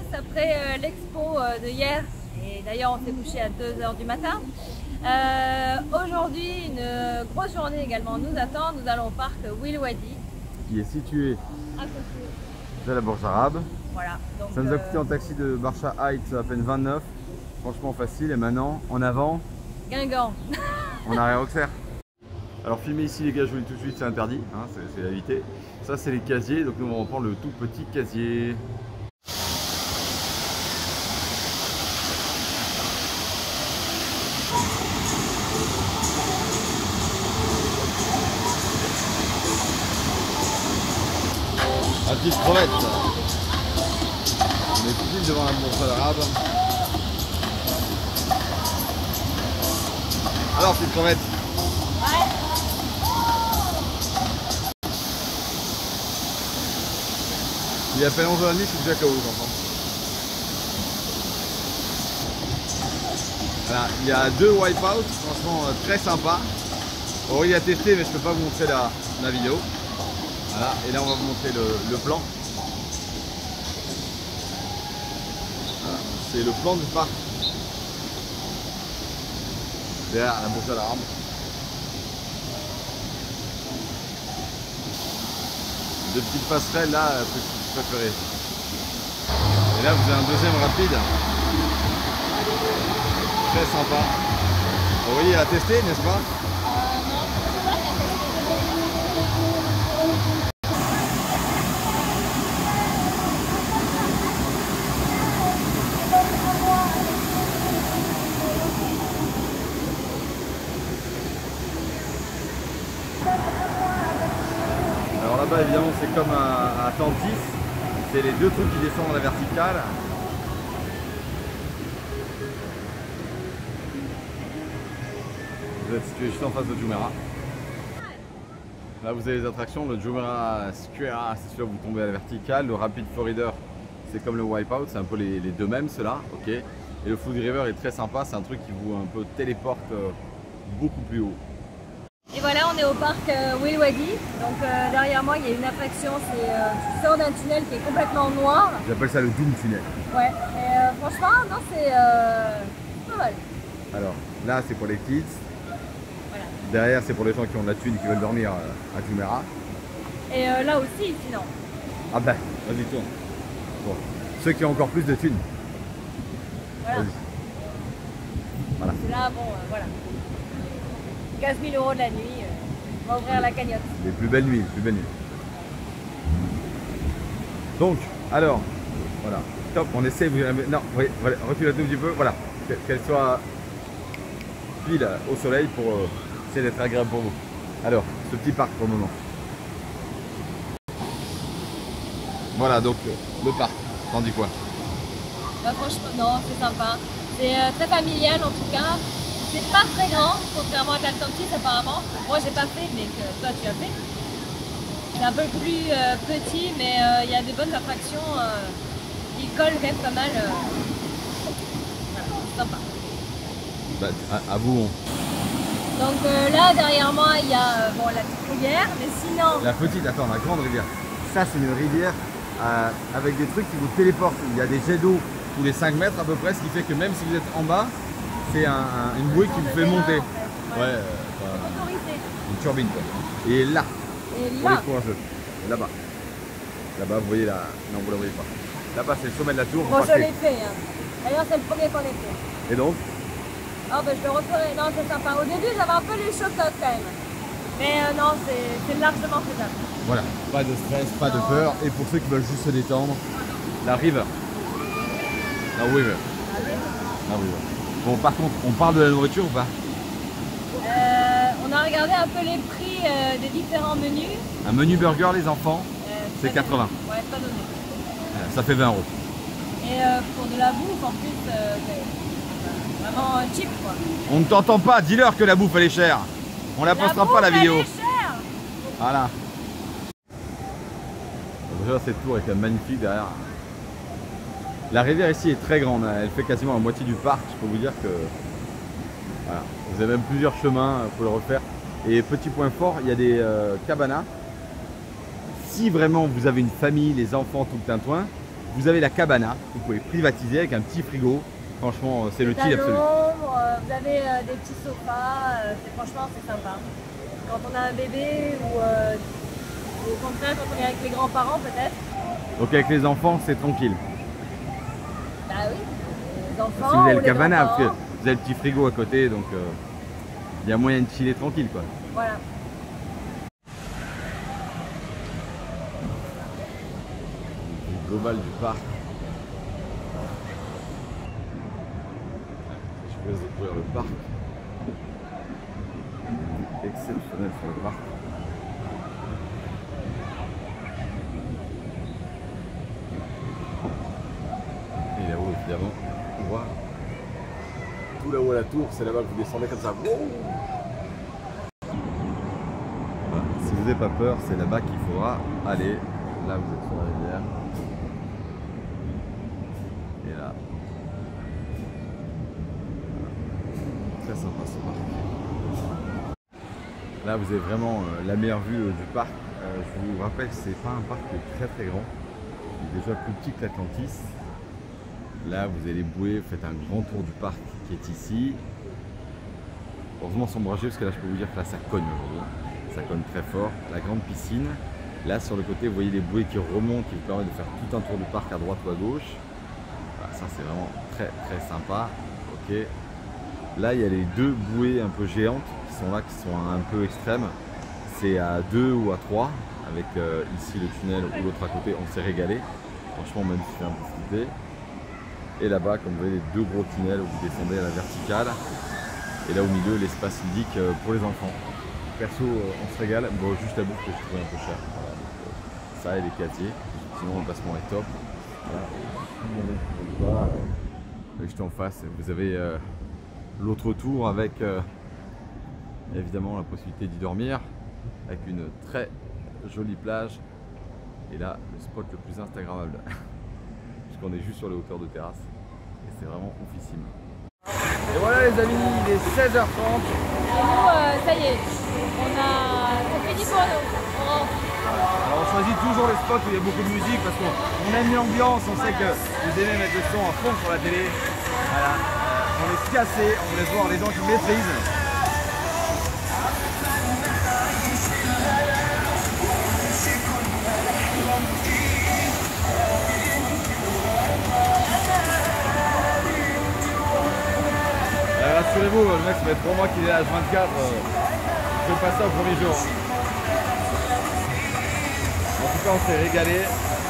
après l'expo de hier. Et d'ailleurs, on s'est couché à 2 h du matin. Aujourd'hui, une grosse journée également nous attend. Nous allons au parc Will Wadi, qui est situé à côté de la Bourse Arabe. Voilà. Donc, ça nous a coûté en taxi de Barsha Heights à peine 29. Franchement facile. Et maintenant, en avant, Guingamp. on arrive à Auxerre. Alors filmer ici les gars, je vous le dis tout de suite, c'est interdit, hein, c'est à éviter. Ça c'est les casiers, donc nous on va reprendre le tout petit casier. La petite crevette. On est pile devant la Bourse Arabe. Alors petite crevette. Ouais. Il appelle 11h30, je suis déjà KO, j'entends. Voilà, il y a 2 wipeouts, franchement très sympa. Aurélie a testé, mais je ne peux pas vous montrer la vidéo. Voilà, et là on va vous montrer le plan. Voilà, c'est le plan du parc. Derrière la Bourse Arabe. Deux petites passerelles là, préférées. Et là vous avez un deuxième rapide. Très sympa. Aurélie a testé, n'est-ce pas? Alors là-bas évidemment c'est comme à Atlantis, c'est les deux trucs qui descendent à la verticale. Vous êtes situé juste en face de Jumeirah. Là vous avez les attractions, le Jumeirah Square, c'est celui-là où vous tombez à la verticale. Le Rapid Florida, c'est comme le Wipeout, c'est un peu les deux mêmes ceux-là, ok. Et le Food River est très sympa, c'est un truc qui vous un peu téléporte beaucoup plus haut. Et voilà, on est au parc Will Wadi. Donc derrière moi, il y a une attraction, tu sors d'un tunnel qui est complètement noir. J'appelle ça le Doom Tunnel. Ouais, et franchement, non, c'est pas mal. Alors là c'est pour les kids. Voilà. Derrière c'est pour les gens qui ont de la thune et qui veulent dormir à Jumeirah. Et là aussi, sinon. Ah ben, vas-y tourne. Bon. Ceux qui ont encore plus de thunes. Voilà. Voilà. C'est là, bon, voilà. 15 000 € de la nuit, on va ouvrir la cagnotte. Les plus belles nuits, les plus belles nuits. Donc, alors, voilà, top, on essaie, non, voilà, recule un tout petit peu, voilà, qu'elle soit pile au soleil pour essayer d'être agréable pour vous. Alors, ce petit parc pour le moment. Voilà, donc, le parc, t'en dis quoi? Bah, franchement, non, c'est sympa. C'est très familial en tout cas. C'est pas très grand, contrairement à l'Atlantis apparemment. Moi j'ai pas fait, mais que toi tu as fait. C'est un peu plus petit, mais il y a des bonnes attractions. Ils collent quand même pas mal. Voilà, c'est sympa. Bah, à vous. Donc là derrière moi il y a bon, la petite rivière, mais sinon... La petite, attends, la grande rivière. Ça c'est une rivière avec des trucs qui vous téléportent. Il y a des jets d'eau tous les 5 mètres à peu près, ce qui fait que même si vous êtes en bas, c'est une bouée qui vous fait monter. Ouais, une turbine quoi. Et là, pour les courageux, là-bas. Là-bas, vous voyez là. Non, vous la voyez pas. Là-bas, c'est le sommet de la tour. Bon, je l'ai fait. Hein. D'ailleurs, c'est le premier qu'on ait fait. Et donc? Ah, ben je le referai. Non, c'est sympa. Au début, j'avais un peu les chocottes quand même. Mais non, c'est largement faisable. Voilà, pas de stress, pas de peur. Et pour ceux qui veulent juste se détendre, la river. La river. La river. Bon, par contre, on parle de la nourriture ou pas? On a regardé un peu les prix des différents menus. Un menu burger, les enfants, c'est 80. Ouais, pas donné. Ça fait 20 €. Et pour de la bouffe, en plus, vraiment cheap quoi. On ne t'entend pas, dis-leur que la bouffe elle est chère. On la postera pas la vidéo. Elle est chère. Voilà. Déjà, cette tour est quand même magnifique derrière. La rivière ici est très grande, elle fait quasiment la moitié du parc. Je peux vous dire que voilà. Vous avez même plusieurs chemins pour le refaire. Et petit point fort, il y a des cabanas. Si vraiment vous avez une famille, les enfants, tout le tintouin, Vous avez la cabana, vous pouvez privatiser avec un petit frigo. Franchement, c'est le deal absolu. Vous avez des petits sofas, franchement c'est sympa. Quand on a un bébé ou au contraire quand on est avec les grands-parents peut-être. Donc avec les enfants, c'est tranquille. Bah oui, les enfants. Si vous avez le les cabana, parce que grands-parents. vous avez le petit frigo à côté, donc il y a moyen de chiller tranquille quoi. Voilà. Global du parc. Je vous laisse découvrir le parc. Exceptionnel sur le parc. Et là-haut évidemment, on voit tout là-haut à la tour, c'est là-bas que vous descendez comme ça. Voilà. Si vous n'avez pas peur, c'est là-bas qu'il faudra aller. Là vous êtes sur la rivière. Et là, très sympa ce parc. Là vous avez vraiment la meilleure vue du parc. Je vous rappelle que c'est pas un parc très grand. Il est déjà plus petit que l'Atlantis. Là vous allez bouer, faites un grand tour du parc qui est ici. Heureusement sans brager parce que là je peux vous dire que là ça cogne aujourd'hui. Ça cogne très fort. La grande piscine. Là sur le côté vous voyez les bouées qui remontent qui vous permettent de faire tout un tour du parc à droite ou à gauche. Voilà, ça c'est vraiment très sympa. Ok. Là il y a les deux bouées un peu géantes qui sont là, qui sont un peu extrêmes. C'est à 2 ou à 3 avec ici le tunnel ou l'autre à côté. On s'est régalé. Franchement même si c'est un peu flippé. Et là-bas comme vous voyez les deux gros tunnels où vous descendez à la verticale. Et là au milieu l'espace ludique pour les enfants. Perso on se régale. Bon juste la bouffe que je trouvais un peu cher. Voilà, donc, ça et les casiers. Sinon le placement est top. Voilà. Juste en face vous avez l'autre tour avec évidemment la possibilité d'y dormir avec une très jolie plage et là le spot le plus instagrammable puisqu'on est juste sur les hauteurs de terrasse et c'est vraiment oufissime. Et voilà les amis, il est 16h30. Et nous, ça y est, c'est fini pour nous. On rentre. Alors on choisit toujours les spots où il y a beaucoup de musique parce qu'on aime l'ambiance, on sait que vous aimez mettre le son à fond sur la télé. Voilà, on est cassés, on laisse voir les gens qui maîtrisent. Rassurez-vous, le mec ça fait 3 mois qu'il est à H24, je fais pas ça au premier jour. En tout cas on s'est régalé.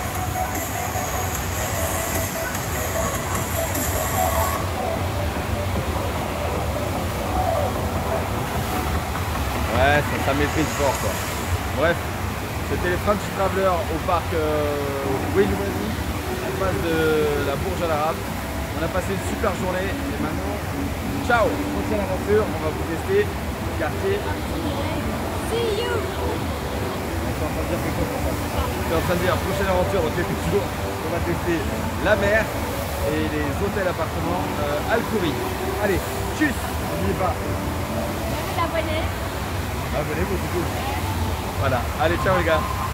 Ouais, ça maîtrise fort quoi. Bref, c'était les French Travelers au parc Wayne-Wally, en face de la Bourge à l'Arabe. On a passé une super journée et maintenant, ciao, prochaine aventure, on va vous tester le quartier. See you. Je suis en train de dire quelque chose comme ça. Je suis en train de dire prochaine aventure dans quelques jours, on va tester la mer et les hôtels appartements Al-Khouri. Allez, tchuss, n'oubliez pas. Vous abonnez. Abonnez-vous du coup. Voilà, allez ciao les gars.